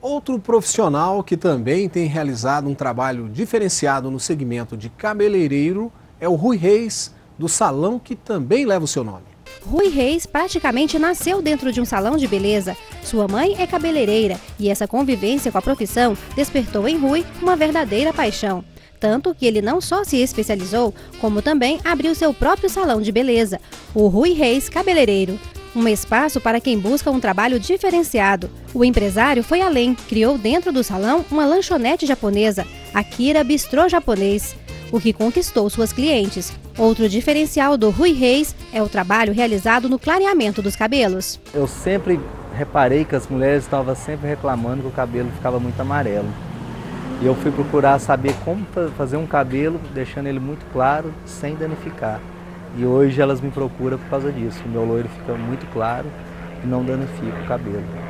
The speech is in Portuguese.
Outro profissional que também tem realizado um trabalho diferenciado no segmento de cabeleireiro é o Rui Reis, do salão que também leva o seu nome. Rui Reis praticamente nasceu dentro de um salão de beleza. Sua mãe é cabeleireira e essa convivência com a profissão despertou em Rui uma verdadeira paixão. Tanto que ele não só se especializou, como também abriu seu próprio salão de beleza, o Rui Reis Cabeleireiro. Um espaço para quem busca um trabalho diferenciado. O empresário foi além, criou dentro do salão uma lanchonete japonesa, Akira Bistrô Japonês, o que conquistou suas clientes. Outro diferencial do Rui Reis é o trabalho realizado no clareamento dos cabelos. Eu sempre reparei que as mulheres estavam sempre reclamando que o cabelo ficava muito amarelo. E eu fui procurar saber como fazer um cabelo, deixando ele muito claro, sem danificar. E hoje elas me procuram por causa disso. O meu loiro fica muito claro e não danifica o cabelo.